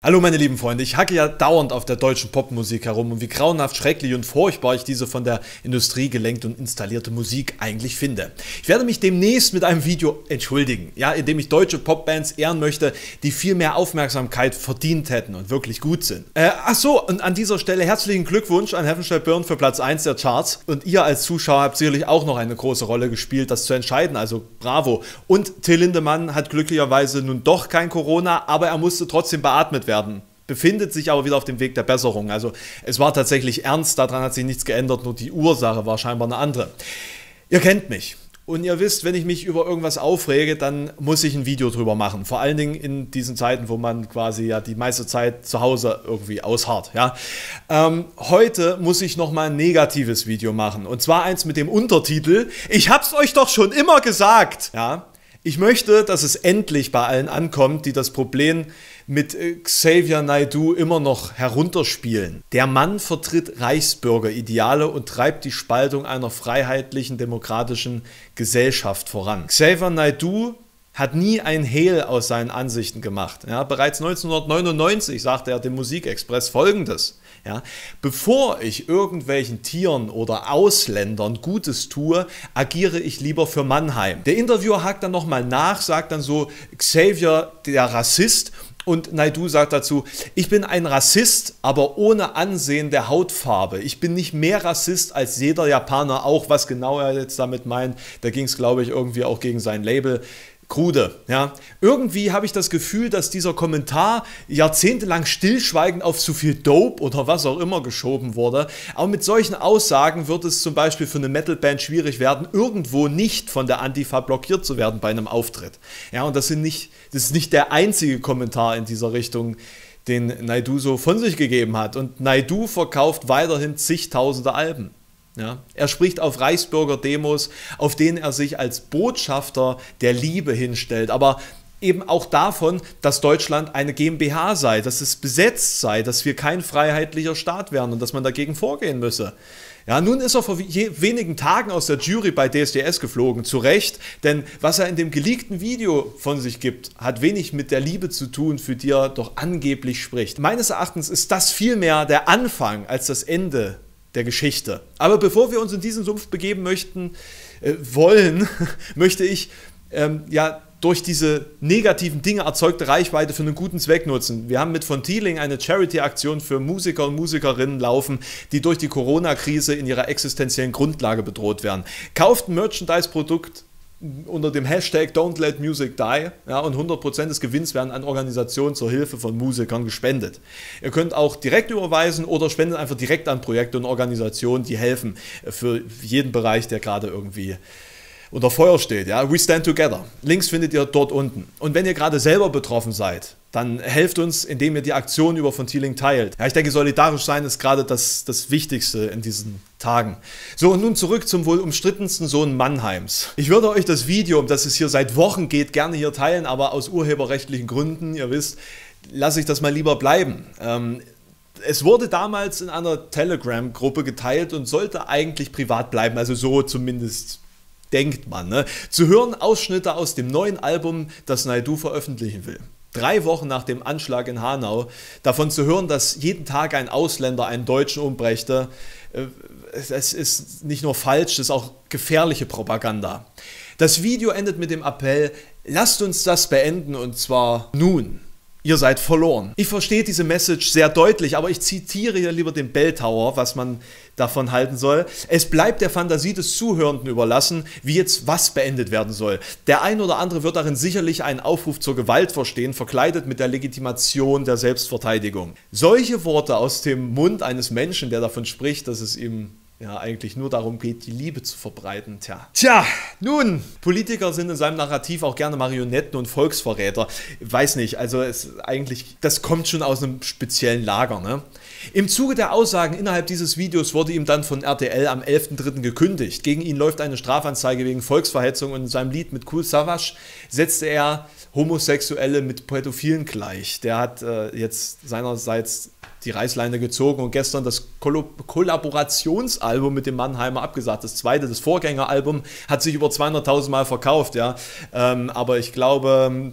Hallo meine lieben Freunde, ich hacke ja dauernd auf der deutschen Popmusik herum und wie grauenhaft, schrecklich und furchtbar ich diese von der Industrie gelenkte und installierte Musik eigentlich finde. Ich werde mich demnächst mit einem Video entschuldigen, ja, in dem ich deutsche Popbands ehren möchte, die viel mehr Aufmerksamkeit verdient hätten und wirklich gut sind. Achso, und an dieser Stelle herzlichen Glückwunsch an Heaven Shall Burn für Platz 1 der Charts und ihr als Zuschauer habt sicherlich auch noch eine große Rolle gespielt, das zu entscheiden, also bravo. Und Till Lindemann hat glücklicherweise nun doch kein Corona, aber er musste trotzdem beatmet werden. Befindet sich aber wieder auf dem Weg der Besserung. Also es war tatsächlich ernst, daran hat sich nichts geändert, nur die Ursache war scheinbar eine andere. Ihr kennt mich und ihr wisst, wenn ich mich über irgendwas aufrege, dann muss ich ein Video drüber machen. Vor allen Dingen in diesen Zeiten, wo man quasi ja die meiste Zeit zu Hause irgendwie ausharrt. Ja? Heute muss ich nochmal ein negatives Video machen und zwar eins mit dem Untertitel „Ich hab's euch doch schon immer gesagt". Ja? Ich möchte, dass es endlich bei allen ankommt, die das Problem mit Xavier Naidoo immer noch herunterspielen. Der Mann vertritt Reichsbürgerideale und treibt die Spaltung einer freiheitlichen, demokratischen Gesellschaft voran. Xavier Naidoo hat nie ein Hehl aus seinen Ansichten gemacht. Ja, bereits 1999 sagte er dem Musikexpress Folgendes: ja, bevor ich irgendwelchen Tieren oder Ausländern Gutes tue, agiere ich lieber für Mannheim. Der Interviewer hakt dann nochmal nach, sagt dann so, Xavier der Rassist, und Naidoo sagt dazu, ich bin ein Rassist, aber ohne Ansehen der Hautfarbe. Ich bin nicht mehr Rassist als jeder Japaner auch, was genau er jetzt damit meint. Da ging es, glaube ich, irgendwie auch gegen sein Label. Krude, ja. Irgendwie habe ich das Gefühl, dass dieser Kommentar jahrzehntelang stillschweigend auf zu viel Dope oder was auch immer geschoben wurde. Aber mit solchen Aussagen wird es zum Beispiel für eine Metalband schwierig werden, irgendwo nicht von der Antifa blockiert zu werden bei einem Auftritt. Ja, und das ist nicht der einzige Kommentar in dieser Richtung, den Naidoo so von sich gegeben hat. Und Naidoo verkauft weiterhin zigtausende Alben. Ja, er spricht auf Reichsbürger-Demos, auf denen er sich als Botschafter der Liebe hinstellt, aber eben auch davon, dass Deutschland eine GmbH sei, dass es besetzt sei, dass wir kein freiheitlicher Staat wären und dass man dagegen vorgehen müsse. Ja, nun ist er vor wenigen Tagen aus der Jury bei DSDS geflogen, zu Recht, denn was er in dem geleakten Video von sich gibt, hat wenig mit der Liebe zu tun, für die er doch angeblich spricht. Meines Erachtens ist das vielmehr der Anfang als das Ende der Geschichte. Aber bevor wir uns in diesen Sumpf begeben möchte ich durch diese negativen Dinge erzeugte Reichweite für einen guten Zweck nutzen. Wir haben mit von Thieling eine Charity-Aktion für Musiker und Musikerinnen laufen, die durch die Corona-Krise in ihrer existenziellen Grundlage bedroht werden. Kauft ein Merchandise-Produkt unter dem Hashtag Don't Let Music Die, ja, und 100% des Gewinns werden an Organisationen zur Hilfe von Musikern gespendet. Ihr könnt auch direkt überweisen oder spendet einfach direkt an Projekte und Organisationen, die helfen für jeden Bereich, der gerade irgendwie unter Feuer steht. Ja? We stand together. Links findet ihr dort unten. Und wenn ihr gerade selber betroffen seid, dann helft uns, indem ihr die Aktion über von Thieling teilt. Ja, ich denke, solidarisch sein ist gerade das Wichtigste in diesen Tagen. So, und nun zurück zum wohl umstrittensten Sohn Mannheims. Ich würde euch das Video, um das es hier seit Wochen geht, gerne hier teilen, aber aus urheberrechtlichen Gründen, ihr wisst, lasse ich das mal lieber bleiben. Es wurde damals in einer Telegram-Gruppe geteilt und sollte eigentlich privat bleiben, also so zumindest denkt man. Ne? Zu hören Ausschnitte aus dem neuen Album, das Naidoo veröffentlichen will. 3 Wochen nach dem Anschlag in Hanau, davon zu hören, dass jeden Tag ein Ausländer einen Deutschen umbrächte, es ist nicht nur falsch, es ist auch gefährliche Propaganda. Das Video endet mit dem Appell, lasst uns das beenden und zwar nun. Ihr seid verloren. Ich verstehe diese Message sehr deutlich, aber ich zitiere hier lieber den Bell Tower, was man davon halten soll. Es bleibt der Fantasie des Zuhörenden überlassen, wie jetzt was beendet werden soll. Der ein oder andere wird darin sicherlich einen Aufruf zur Gewalt verstehen, verkleidet mit der Legitimation der Selbstverteidigung. Solche Worte aus dem Mund eines Menschen, der davon spricht, dass es ihm ja eigentlich nur darum geht, die Liebe zu verbreiten. Tja, nun, Politiker sind in seinem Narrativ auch gerne Marionetten und Volksverräter. Weiß nicht, also das kommt schon aus einem speziellen Lager. Ne? Im Zuge der Aussagen innerhalb dieses Videos wurde ihm dann von RTL am 11.03. gekündigt. Gegen ihn läuft eine Strafanzeige wegen Volksverhetzung und in seinem Lied mit Kool Savas setzte er Homosexuelle mit Pädophilen gleich. Der hat jetzt seinerseits die Reißleine gezogen und gestern das Kollaborationsalbum mit dem Mannheimer abgesagt. Das zweite, das Vorgängeralbum, hat sich über 200.000 Mal verkauft, ja. Aber ich glaube,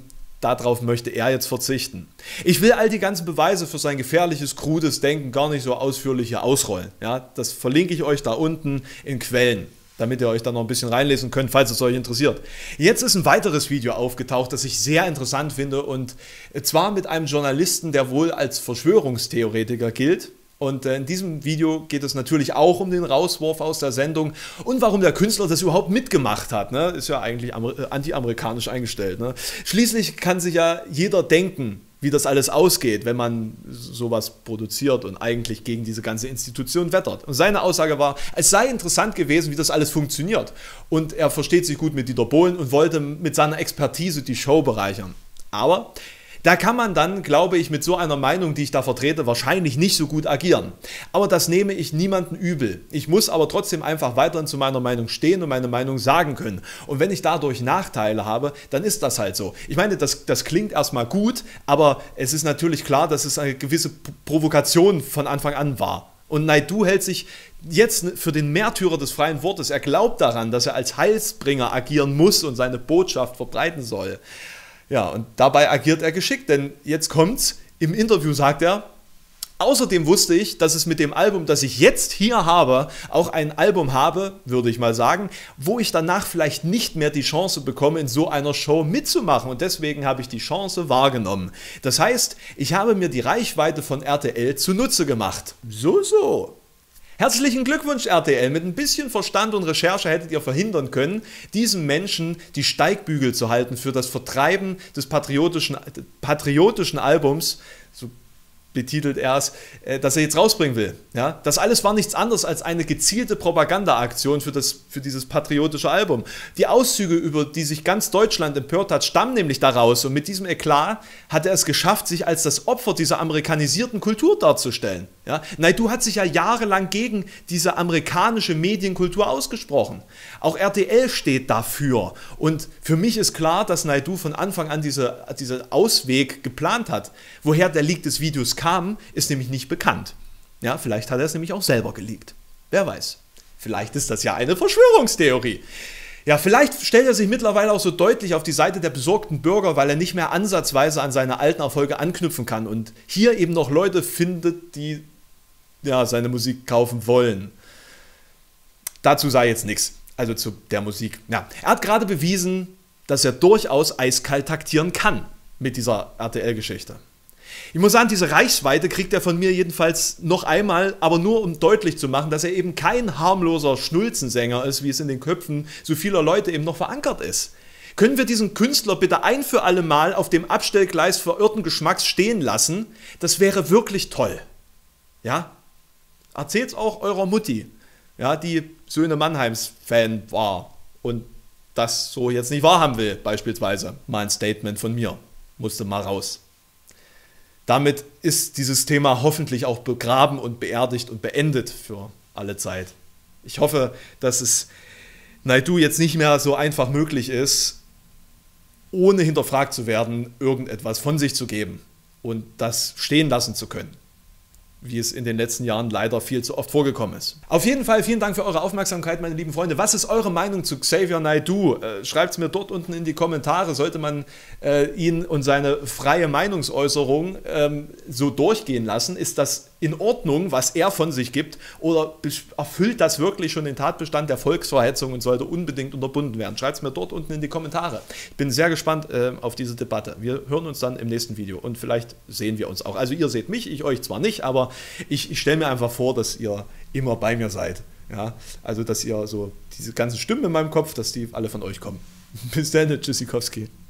darauf möchte er jetzt verzichten. Ich will all die ganzen Beweise für sein gefährliches, krudes Denken gar nicht so ausführlich hier ausrollen. Ja, das verlinke ich euch da unten in Quellen, damit ihr euch da noch ein bisschen reinlesen könnt, falls es euch interessiert. Jetzt ist ein weiteres Video aufgetaucht, das ich sehr interessant finde, und zwar mit einem Journalisten, der wohl als Verschwörungstheoretiker gilt. Und in diesem Video geht es natürlich auch um den Rauswurf aus der Sendung und warum der Künstler das überhaupt mitgemacht hat. Ne? Ist ja eigentlich anti-amerikanisch eingestellt. Ne? Schließlich kann sich ja jeder denken, wie das alles ausgeht, wenn man sowas produziert und eigentlich gegen diese ganze Institution wettert. Und seine Aussage war, es sei interessant gewesen, wie das alles funktioniert. Und er versteht sich gut mit Dieter Bohlen und wollte mit seiner Expertise die Show bereichern. Aber da kann man dann, glaube ich, mit so einer Meinung, die ich da vertrete, wahrscheinlich nicht so gut agieren. Aber das nehme ich niemandem übel. Ich muss aber trotzdem einfach weiterhin zu meiner Meinung stehen und meine Meinung sagen können. Und wenn ich dadurch Nachteile habe, dann ist das halt so. Ich meine, das klingt erstmal gut, aber es ist natürlich klar, dass es eine gewisse Provokation von Anfang an war. Und Naidu hält sich jetzt für den Märtyrer des freien Wortes. Er glaubt daran, dass er als Heilsbringer agieren muss und seine Botschaft verbreiten soll. Ja, und dabei agiert er geschickt, denn jetzt kommt's, im Interview sagt er, außerdem wusste ich, dass es mit dem Album, das ich jetzt hier habe, auch ein Album habe, würde ich mal sagen, wo ich danach vielleicht nicht mehr die Chance bekomme, in so einer Show mitzumachen, und deswegen habe ich die Chance wahrgenommen. Das heißt, ich habe mir die Reichweite von RTL zunutze gemacht. So. Herzlichen Glückwunsch, RTL. Mit ein bisschen Verstand und Recherche hättet ihr verhindern können, diesem Menschen die Steigbügel zu halten für das Vertreiben des patriotischen Albums, so betitelt er es, das er jetzt rausbringen will. Ja, das alles war nichts anderes als eine gezielte Propagandaaktion für dieses patriotische Album. Die Auszüge, über die sich ganz Deutschland empört hat, stammen nämlich daraus, und mit diesem Eklat hat er es geschafft, sich als das Opfer dieser amerikanisierten Kultur darzustellen. Ja, Naidu hat sich ja jahrelang gegen diese amerikanische Medienkultur ausgesprochen. Auch RTL steht dafür. Und für mich ist klar, dass Naidu von Anfang an diesen Ausweg geplant hat. Woher der Leak des Videos kam, ist nämlich nicht bekannt. Ja, vielleicht hat er es nämlich auch selber geleakt. Wer weiß. Vielleicht ist das ja eine Verschwörungstheorie. Ja, vielleicht stellt er sich mittlerweile auch so deutlich auf die Seite der besorgten Bürger, weil er nicht mehr ansatzweise an seine alten Erfolge anknüpfen kann und hier eben noch Leute findet, die ja, seine Musik kaufen wollen. Dazu sei jetzt nichts, also zu der Musik. Ja, er hat gerade bewiesen, dass er durchaus eiskalt taktieren kann mit dieser RTL-Geschichte. Ich muss sagen, diese Reichweite kriegt er von mir jedenfalls noch einmal, aber nur um deutlich zu machen, dass er eben kein harmloser Schnulzensänger ist, wie es in den Köpfen so vieler Leute eben noch verankert ist. Können wir diesen Künstler bitte ein für alle Mal auf dem Abstellgleis verirrten Geschmacks stehen lassen? Das wäre wirklich toll. Ja? Erzählt's auch eurer Mutti, ja, die Söhne Mannheims Fan war und das so jetzt nicht wahrhaben will, beispielsweise. Mal ein Statement von mir. Musste mal raus. Damit ist dieses Thema hoffentlich auch begraben und beerdigt und beendet für alle Zeit. Ich hoffe, dass es Naidu jetzt nicht mehr so einfach möglich ist, ohne hinterfragt zu werden, irgendetwas von sich zu geben und das stehen lassen zu können, wie es in den letzten Jahren leider viel zu oft vorgekommen ist. Auf jeden Fall vielen Dank für eure Aufmerksamkeit, meine lieben Freunde. Was ist eure Meinung zu Xavier Naidu? Schreibt es mir dort unten in die Kommentare. Sollte man ihn und seine freie Meinungsäußerung so durchgehen lassen? Ist das in Ordnung, was er von sich gibt? Oder erfüllt das wirklich schon den Tatbestand der Volksverhetzung und sollte unbedingt unterbunden werden? Schreibt es mir dort unten in die Kommentare. Ich bin sehr gespannt auf diese Debatte. Wir hören uns dann im nächsten Video und vielleicht sehen wir uns auch. Also ihr seht mich, ich euch zwar nicht, aber ich stelle mir einfach vor, dass ihr immer bei mir seid. Ja? Also dass ihr so diese ganzen Stimmen in meinem Kopf, dass die alle von euch kommen. Bis dann, Tschüssikowski.